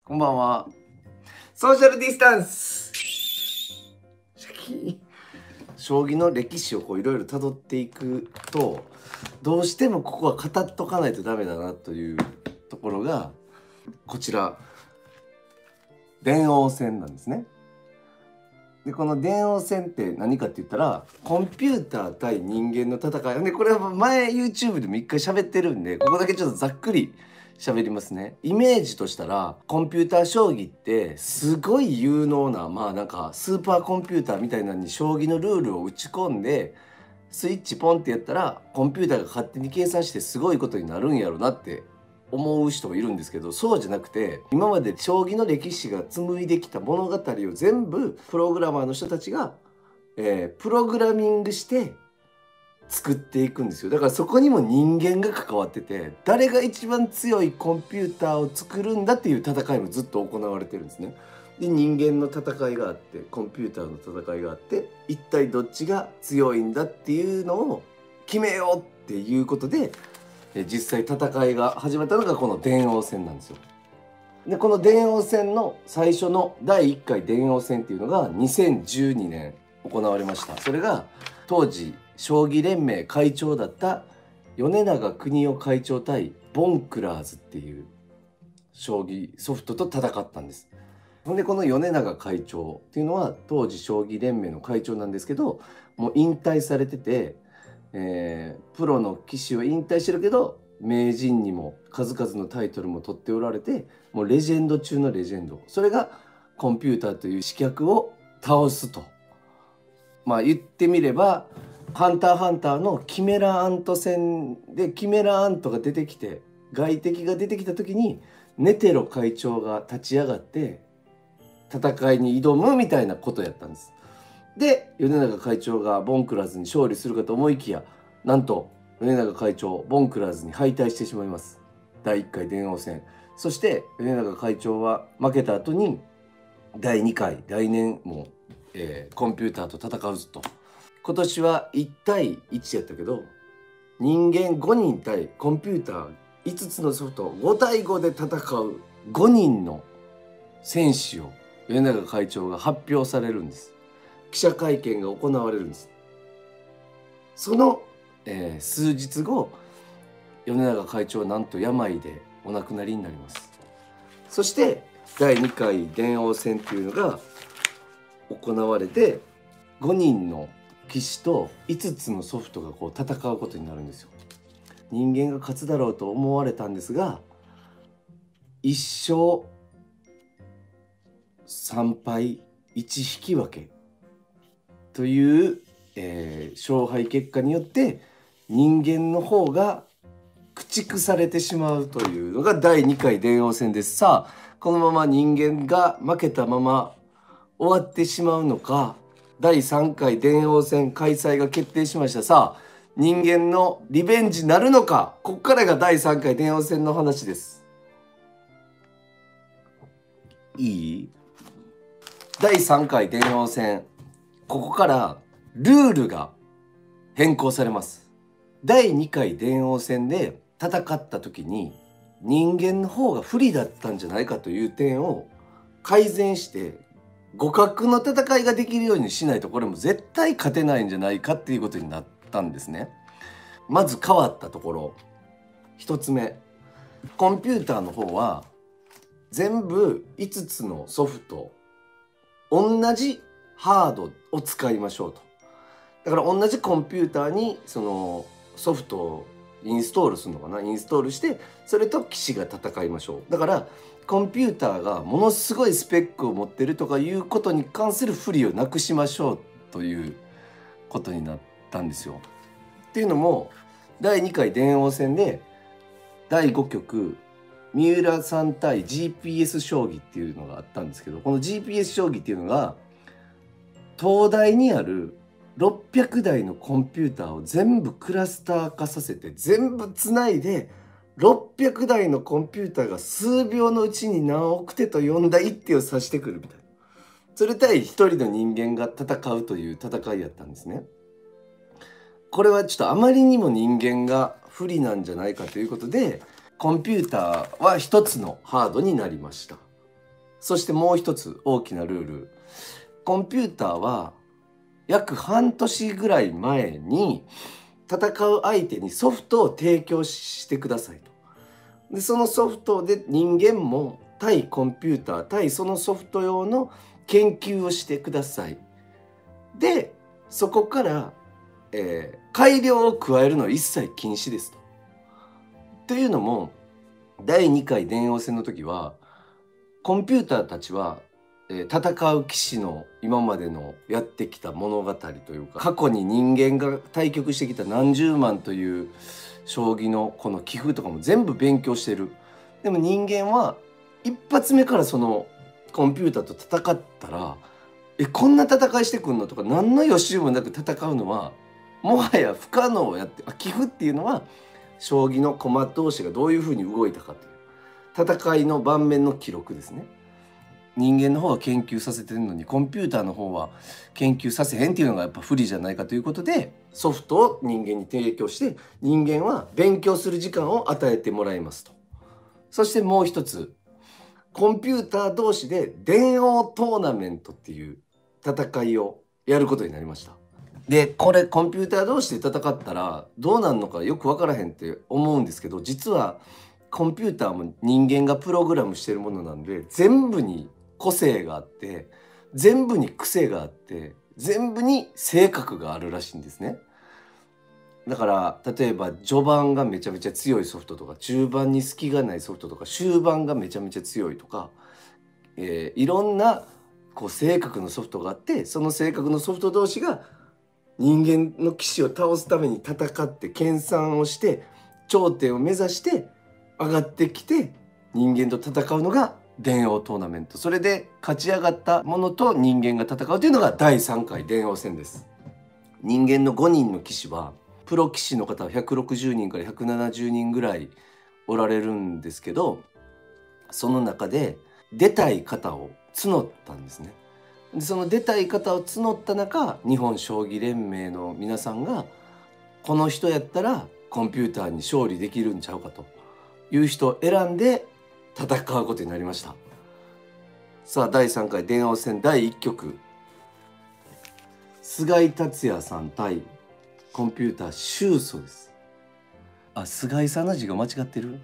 こんばんは。ソーシャルディスタンス。将棋の歴史をいろいろ辿っていくと、どうしてもここは語っとかないとダメだなというところがこちら、電王戦なんですね。でこの電王戦って何かって言ったら、コンピューター対人間の戦いで、これは前 YouTube でも一回喋ってるんで、ここだけちょっとざっくり喋りますね。イメージとしたら、コンピューター将棋ってすごい有能な、なんかスーパーコンピューターみたいなのに将棋のルールを打ち込んで、スイッチポンってやったらコンピューターが勝手に計算してすごいことになるんやろなって思う人もいるんですけど、そうじゃなくて、今まで将棋の歴史が紡いできた物語を全部プログラマーの人たちが、プログラミングして作っていくんですよ。だからそこにも人間が関わってて、誰が一番強いコンピューターを作るんだっていう戦いもずっと行われてるんですね。で人間の戦いがあって、コンピューターの戦いがあって、一体どっちが強いんだっていうのを決めようっていうことで、実際戦いが始まったのがこの電王戦なんですよ。でこの電王戦の最初の第1回電王戦っていうのが2012年行われました。それが当時将棋連盟会長だった米長邦雄会長対ボンクラーズっていう将棋ソフトと戦ったんです。ほんでこの米長会長っていうのは当時将棋連盟の会長なんですけど、もう引退されてて、プロの棋士を引退してるけど名人にも数々のタイトルも取っておられて、もうレジェンド中のレジェンド。それがコンピューターという刺客を倒すと。言ってみればハンターハンターのキメラアント戦でキメラアントが出てきて、外敵が出てきた時にネテロ会長が立ち上がって戦いに挑むみたいなことやったんです。で米長会長がボンクラーズに勝利するかと思いきや、なんと米長会長ボンクラーズに敗退してしまいます。第1回電王戦。そして米長会長は負けた後に第2回来年も、コンピューターと戦うぞと。今年は1対1やったけど、人間5人対コンピューター5つのソフト5対5で戦う5人の戦士を米長会長が発表されるんです。記者会見が行われるんです。その、数日後、米長会長はなんと病でお亡くなりになります。そして第2回電王戦っていうのが行われて、5人の棋士と5つのソフトが戦うことになるんですよ。人間が勝つだろうと思われたんですが、1勝3敗1引き分けという、勝敗結果によって人間の方が駆逐されてしまうというのが第2回電王戦です。さあこのまま人間が負けたまま終わってしまうのか、第3回電王戦開催が決定しました。さあ人間のリベンジなるのか。ここからが第3回電王戦の話です。いい？第3回電王戦、ここからルールが変更されます。第2回電王戦で戦った時に人間の方が不利だったんじゃないかという点を改善して、互角の戦いができるようにしないとこれも絶対勝てないんじゃないかっていうことになったんですね。まず変わったところ、1つ目、コンピューターの方は全部5つのソフト同じハードを使いましょうと。だから同じコンピューターにそのソフトをインストールするのかな、インストールしてそれと棋士が戦いましょう。だからコンピューターがものすごいスペックを持ってるとかいうことに関する不利をなくしましょうということになったんですよ。っていうのも第2回電王戦で第5局三浦さん対 GPS 将棋っていうのがあったんですけど、この GPS 将棋っていうのが東大にある600台のコンピューターを全部クラスター化させて全部つないで、600台のコンピューターが数秒のうちに何億手と呼んだ一手を指してくるみたいな、それ対一人の人間が戦うという戦いやったんですね。これはちょっとあまりにも人間が不利なんじゃないかということで、コンピューターは一つのハードになりました。 そしてもう一つ大きなルール。コンピューターは約半年ぐらい前に戦う相手にソフトを提供してくださいと。でそのソフトで人間も対コンピューター対そのソフト用の研究をしてください。でそこから、改良を加えるのは一切禁止ですと。というのも第2回電王戦の時はコンピューターたちは、戦う棋士の今までのやってきた物語というか、過去に人間が対局してきた何十万という将棋のこの棋風とかも全部勉強してる。でも人間は一発目からそのコンピューターと戦ったらこんな戦いしてくんのとか何の予習もなく戦うのはもはや不可能やって、棋風っていうのは将棋の駒同士がどういうふうに動いたかという戦いの盤面の記録ですね。人間の方は研究させてるのにコンピューターの方は研究させへんっていうのがやっぱ不利じゃないかということでソフトを人間に提供して人間は勉強する時間を与えてもらいますと。そしてもう一つコンピューター同士で電王トーナメントっていう戦いをやることになりました。でこれコンピューター同士で戦ったらどうなるのかよく分からへんって思うんですけど、実はコンピューターも人間がプログラムしてるものなんで全部に個性があって全部に癖があって全部に性格があるらしいんですね。だから例えば序盤がめちゃめちゃ強いソフトとか中盤に隙がないソフトとか終盤がめちゃめちゃ強いとか、いろんなこう性格のソフトがあってその性格のソフト同士が人間の棋士を倒すために戦って研鑽をして頂点を目指して上がってきて人間と戦うのが電王トーナメント。それで勝ち上がったものと人間が戦うというのが第3回電王戦です。人間の5人の棋士はプロ棋士の方は160人から170人ぐらいおられるんですけど、その中で出たい方を募ったんですね。でその出たい方を募った中日本将棋連盟の皆さんがこの人やったらコンピューターに勝利できるんちゃうかという人を選んで戦うことになりました。さあ第3回電王戦第1局菅井達也さん対コンピューター秀祖です。菅井さんの字が間違ってる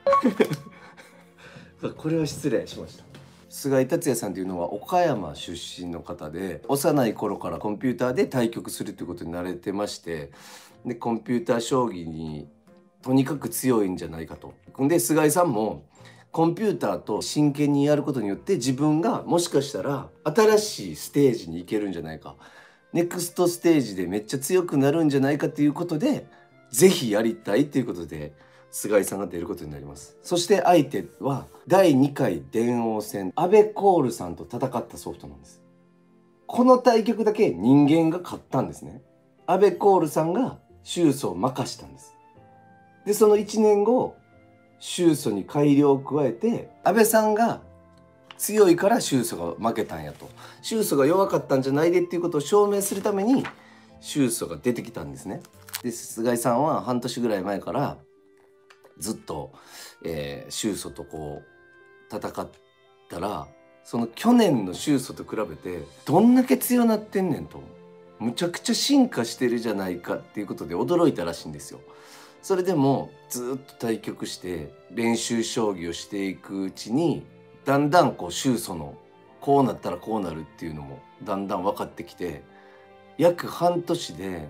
これは失礼しました。菅井達也さんというのは岡山出身の方で幼い頃からコンピューターで対局するということに慣れてまして、でコンピューター将棋にとにかく強いんじゃないかと。で菅井さんもコンピューターと真剣にやることによって自分がもしかしたら新しいステージに行けるんじゃないか、ネクストステージでめっちゃ強くなるんじゃないかということでぜひやりたいということで菅井さんが出ることになります。そして相手は第2回電王戦阿部コールさんと戦ったソフトなんです。この対局だけ人間が勝ったんですね。阿部コールさんが秀祖を任したんです。でその1年後秀祖に改良を加えて阿部さんが強いから秀祖が負けたんやと、秀祖が弱かったんじゃないでっていうことを証明するために秀祖が出てきたんですね。で菅井さんは半年ぐらい前からずっと、秀祖とこう戦ったらその去年の秀祖と比べてどんだけ強なってんねんと、むちゃくちゃ進化してるじゃないかっていうことで驚いたらしいんですよ。それでもずっと対局して練習将棋をしていくうちにだんだんこう秀祖のこうなったらこうなるっていうのもだんだん分かってきて約半年で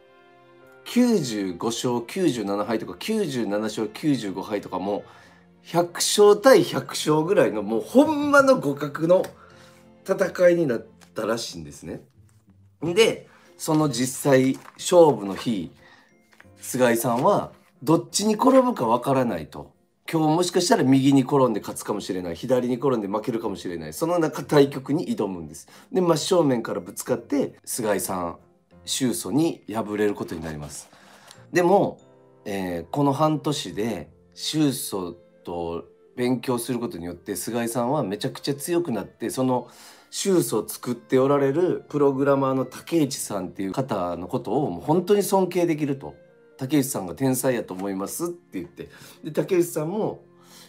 95勝97敗とか97勝95敗とかも100勝対100勝ぐらいのもうほんまの互角の戦いになったらしいんですね。でその実際勝負の日菅井さんはどっちに転ぶかわからないと、今日もしかしたら右に転んで勝つかもしれない、左に転んで負けるかもしれない、その中対局に挑むんです。で真正面からぶつかって菅井さん秀祖に敗れることになります。でも、この半年で秀祖と勉強することによって菅井さんはめちゃくちゃ強くなって、その秀祖を作っておられるプログラマーの竹内さんっていう方のことをもう本当に尊敬できると。竹内さんが天才やと思いますって言って、で竹内さんも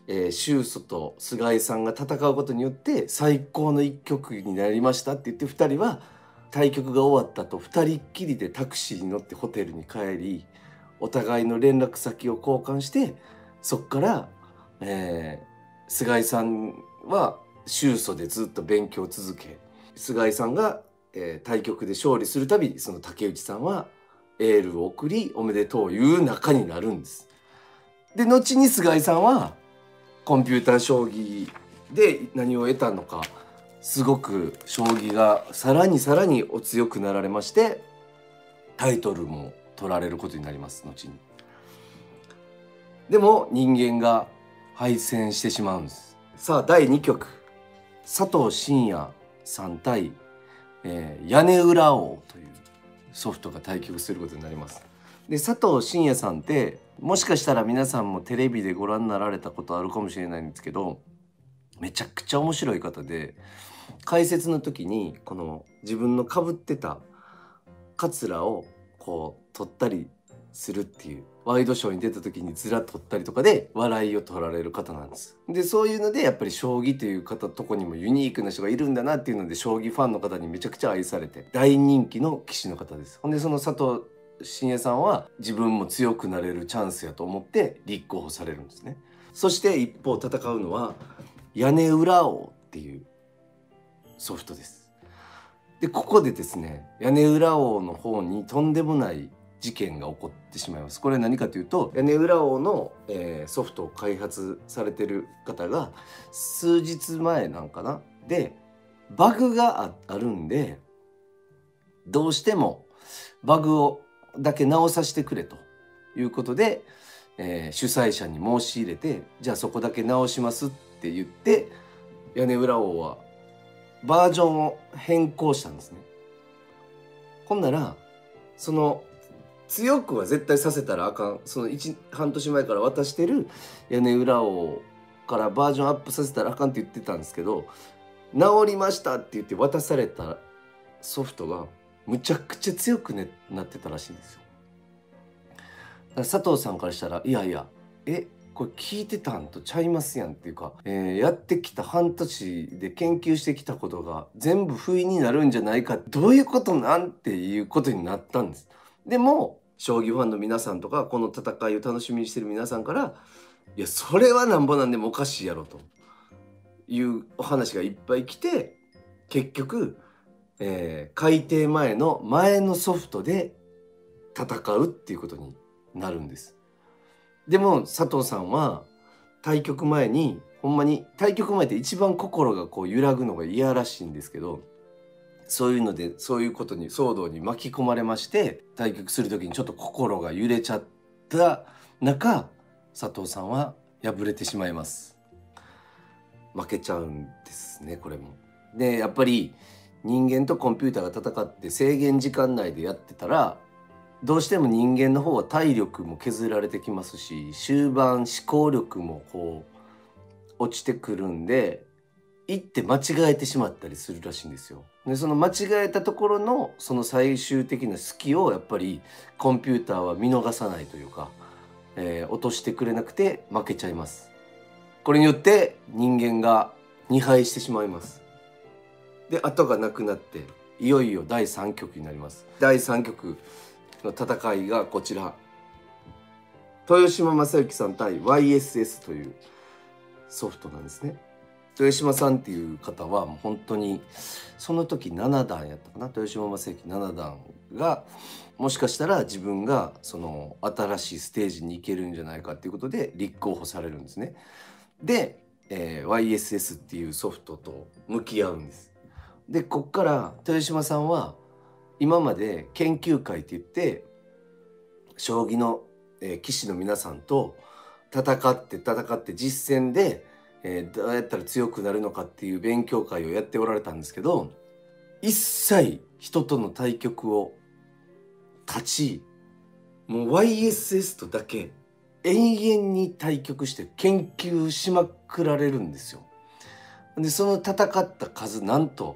秀祖と菅井さんが戦うことによって最高の一局になりましたって言って、2人は対局が終わった後2人っきりでタクシーに乗ってホテルに帰り、お互いの連絡先を交換して、そっから、菅井さんは秀祖でずっと勉強を続け、菅井さんが、対局で勝利するたびその竹内さんはエールを送りおめでとういう仲になるんです。で後に菅井さんはコンピューター将棋で何を得たのか、すごく将棋がさらにさらにお強くなられまして、タイトルも取られることになります後に。でも人間が敗戦してしまうんです。さあ第2局、佐藤真也さん対、屋根裏王というソフトが対局することになります。で佐藤真也さんってもしかしたら皆さんもテレビでご覧になられたことあるかもしれないんですけど、めちゃくちゃ面白い方で、解説の時にこの自分のかぶってたカツラをこう取ったりするっていう、ワイドショーに出た時にずら取ったりとかで笑いを取られる方なんです。でそういうのでやっぱり将棋という方とこにもユニークな人がいるんだなっていうので、将棋ファンの方にめちゃくちゃ愛されて大人気の棋士の方です。ほんでその佐藤真也さんは自分も強くなれるチャンスやと思って立候補されるんですね。そして一方戦うのは屋根裏王っていうソフトです。でここでですね、屋根裏王の方にとんでもない事件が起こってしまいます。これ何かというと、屋根裏王の、ソフトを開発されてる方が数日前なんかなでバグがあるんで、どうしてもバグをだけ直させてくれということで、主催者に申し入れて、じゃあそこだけ直しますって言って、屋根裏王はバージョンを変更したんですね。ほんならその強くは絶対させたらあかん、その半年前から渡してる屋根裏王からバージョンアップさせたらあかんって言ってたんですけど、治りましたって言って渡されたソフトがむちゃくちゃ強く、なってたらしいんですよ。だから佐藤さんからしたら、いやいやこれ聞いてたんとちゃいますやんっていうか、やってきた半年で研究してきたことが全部不意になるんじゃないか、どういうことなんていうことになったんです。でも将棋ファンの皆さんとかこの戦いを楽しみにしてる皆さんから、いやそれはなんぼなんでもおかしいやろというお話がいっぱい来て、結局、改訂前のソフトで戦うっていうことになるんです。でも佐藤さんは対局前に、ほんまに対局前って一番心がこう揺らぐのが嫌らしいんですけど、そういうのでそういうことに騒動に巻き込まれまして、対局する時にちょっと心が揺れちゃった中、佐藤さんは敗れてしまいます。負けちゃうんですね、これも。でやっぱり人間とコンピューターが戦って制限時間内でやってたら、どうしても人間の方は体力も削られてきますし、終盤思考力もこう落ちてくるんで、一手間違えてしまったりするらしいんですよ。でその間違えたところのその最終的な隙をやっぱりコンピューターは見逃さないというか、落としてくれなくて負けちゃいます。これによって人間が2敗してしまいます。で後がなくなっていよいよ第3局になります。第3局の戦いがこちら、豊島将之さん対 YSS というソフトなんですね。豊島さんっていう方はもう本当にその時7段やったかな、豊島将之7段がもしかしたら自分がその新しいステージに行けるんじゃないかっていうことで立候補されるんですね。で、YSS っていうソフトと向き合うんです。でこっから豊島さんは今まで研究会って言って将棋の、棋士の皆さんと戦って実戦で、どうやったら強くなるのかっていう勉強会をやっておられたんですけど、一切人との対局を勝ち、もう YSS とだけ永遠に対局して研究しまくられるんですよ。でその戦った数なんと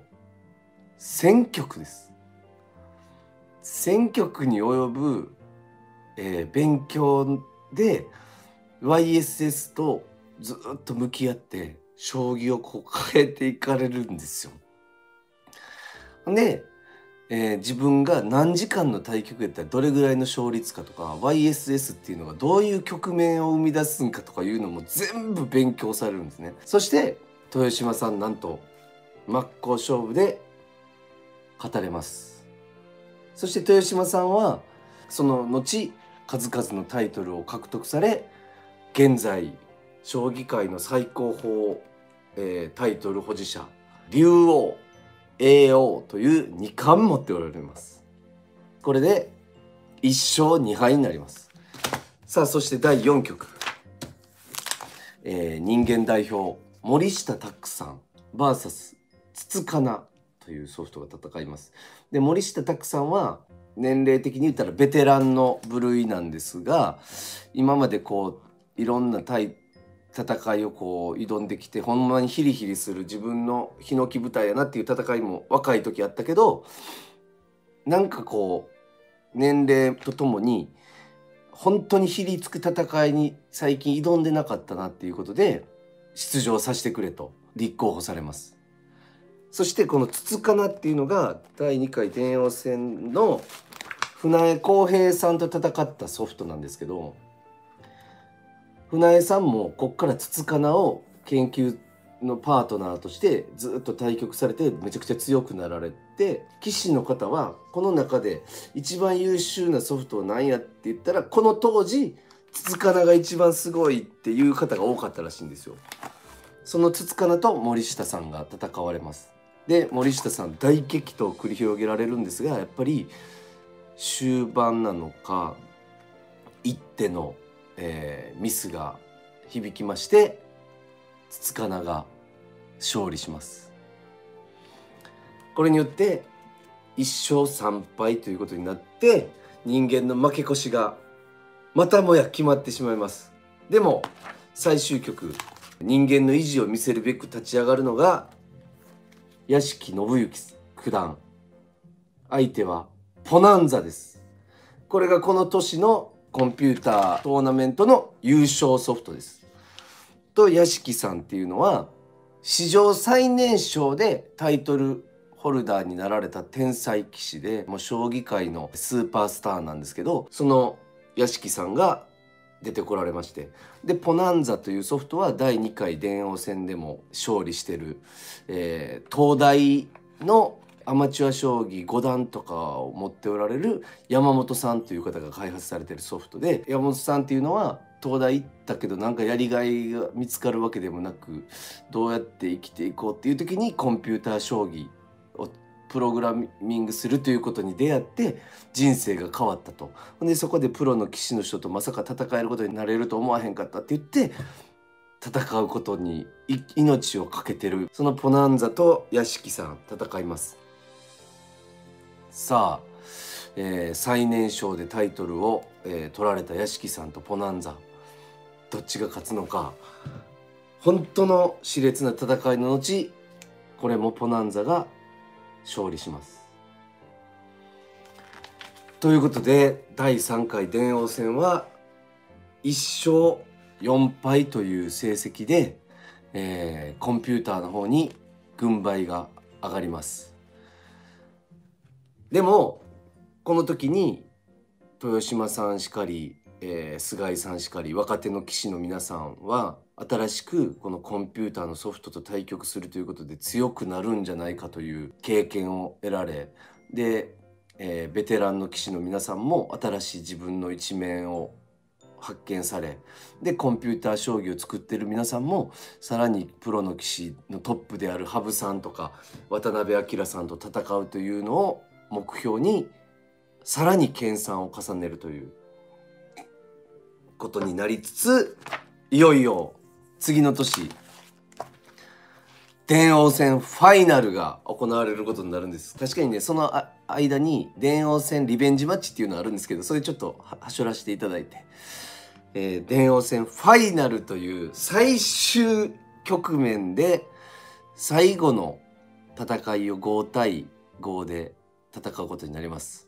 1000局です。1000局に及ぶ、勉強で YSS とずっと向き合って将棋をこう変えていかれるんですよ。で、自分が何時間の対局やったらどれぐらいの勝率かとか YSS っていうのがどういう局面を生み出すんかとかいうのも全部勉強されるんですね。そして豊島さんなんと真っ向勝負で勝たれます。そして豊島さんはその後数々のタイトルを獲得され、現在将棋界の最高峰、タイトル保持者竜王叡王という2冠持っておられます。これで1勝2敗になります。さあそして第4局、人間代表森下拓さん VS つつかなというソフトが戦います。で森下拓さんは年齢的に言ったらベテランの部類なんですが、今までこういろんな戦いをこう挑んできて、ほんまにヒリヒリする自分のヒノキ舞台やなっていう戦いも若い時あったけど、なんかこう年齢とともに本当にひりつく戦いに最近挑んでなかったなっていうことで出場させてくれと立候補されます。そしてこのつつかなっていうのが第2回電王戦の船江康平さんと戦ったソフトなんですけど、船江さんもこっからつつかなを研究のパートナーとしてずっと対局されてめちゃくちゃ強くなられて、棋士の方はこの中で一番優秀なソフトは何やって言ったら、この当時つつかなが一番すごいっていう方が多かったらしいんですよ。そのつつかなと森下さんが戦われます。で森下さん大激闘を繰り広げられるんですが、やっぱり終盤なのか一手の、ミスが響きましてつつかなが勝利します。これによって1勝3敗ということになって、人間の負け越しがまたもや決まってしまいます。でも最終局、人間の意地を見せるべく立ち上がるのが屋敷信之九段。相手はポナンザです。これがこの年のコンピュータートーナメントの優勝ソフトです。と屋敷さんっていうのは史上最年少でタイトルホルダーになられた天才棋士で、もう将棋界のスーパースターなんですけど、その屋敷さんが出てこられまして、でポナンザというソフトは第2回電王戦でも勝利してる、東大のアマチュア将棋5段とかを持っておられる山本さんという方が開発されてるソフトで、山本さんっていうのは東大行ったけどなんかやりがいが見つかるわけでもなく、どうやって生きていこうっていう時にコンピューター将棋をプログラミングするということに出会って人生が変わったと。でそこでプロの棋士の人とまさか戦えることになれると思わへんかったって言って戦うことに命を懸けてる、そのポナンザと屋敷さん戦います。さあ、最年少でタイトルを、取られた屋敷さんとポナンザ、どっちが勝つのか。本当の熾烈な戦いの後、これもポナンザが勝利します。ということで第3回電王戦は1勝4敗という成績で、コンピューターの方に軍配が上がります。でもこの時に豊島さんしかり、菅井さんしかり若手の棋士の皆さんは新しくこのコンピューターのソフトと対局するということで強くなるんじゃないかという経験を得られ、で、ベテランの棋士の皆さんも新しい自分の一面を発見され、でコンピューター将棋を作ってる皆さんもさらにプロの棋士のトップである羽生さんとか渡辺明さんと戦うというのを目標にさらに研鑽を重ねるということになりつつ、いよいよ次の年電王戦ファイナルが行われることになるんです。確かにね、その間に電王戦リベンジマッチっていうのがあるんですけど、それちょっとはしょらせていただいて、電王戦ファイナルという最終局面で最後の戦いを5対5で戦うことになります。